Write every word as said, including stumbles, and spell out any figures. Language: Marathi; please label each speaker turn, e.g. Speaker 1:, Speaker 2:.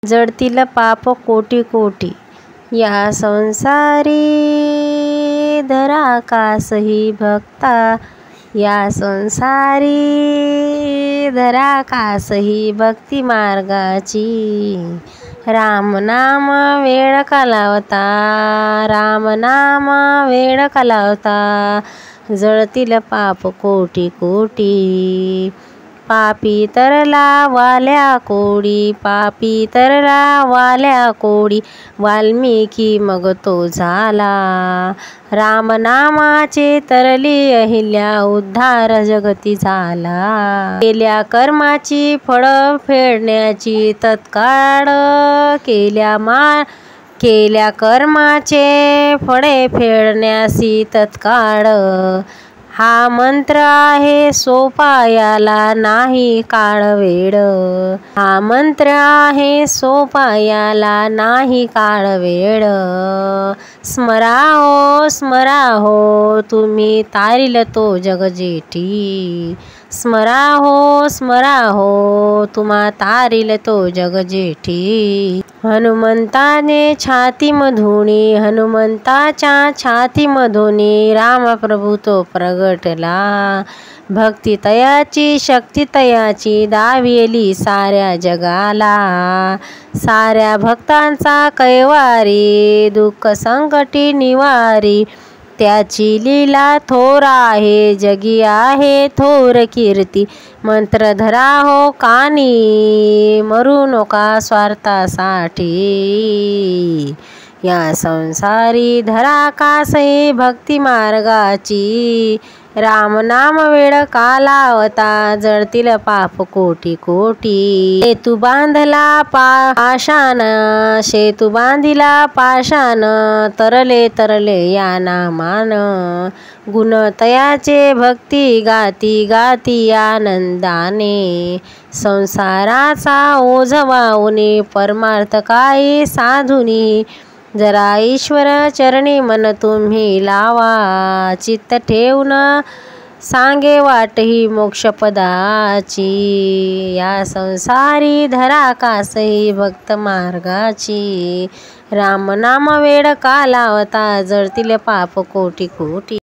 Speaker 1: जडतील पाप कोटी कोटी। या संसारी धरा कासही भक्ता, या संसारी धरा कासही भक्ती मार्गाची। राम नाम वेळ कालावता, राम नाम वेळ कालावता, जळतील पाप कोटी कोटी। पापी तरला वाल्या कोडी, पापी तरला वाल्या कोडी, वाल्मिकी मग तो झाला। राम नामाचे तरली अहिल्या, उद्धार जगती झाला। केल्या कर्माची फळ फेडण्याची तत्काळ, केल्या मा केल्या कर्माचे फळे फेडण्यासी तत्काळ। हा मंत्र आहे सोपा याला नाही काळ वेळ, हा मंत्र आहे सोपा याला नाही काळ वेळ। स्मरा हो स्मरा हो तुम्ही तारील तो जग जेठी, स्मरा हो स्मरा हो तुम्हा तारील तो जग जेठी। हनुमंताने छाती मधुनी, हनुमंताच्या छाती मधुनी रामप्रभू तो प्रगटला। भक्ती तयाची शक्ती तयाची दाविली साऱ्या जगाला। साऱ्या भक्तांचा कैवारी, दुःख संकटी निवारी, त्याची लीला थोर आहे जगी आहे थोर कीर्ती। मंत्र धरा हो कानी, मरू नका स्वार्थासाठी, या संसारी धरा कासही भक्ती मार्गाची। राम नाम वेळ कालावता, जळतील पाप कोटी कोटी। सेतू बांधला पाशान, सेतू बांधिला पाशान, तरले तरले या नामान। गुण तयाचे भक्ती गाती गाती आनंदाने, संसाराचा ओझ वाहुनी परमार्थ काही साधुनी। जरा ईश्वर चरणी मन तुम्ही लावा, चित्त ठेवून सांगे वाट ही मोक्षपदाची। या संसारी धरा कासही भक्त मार्गाची। राम नाम वेळ कालावता, जळतील पाप कोटी कोटी।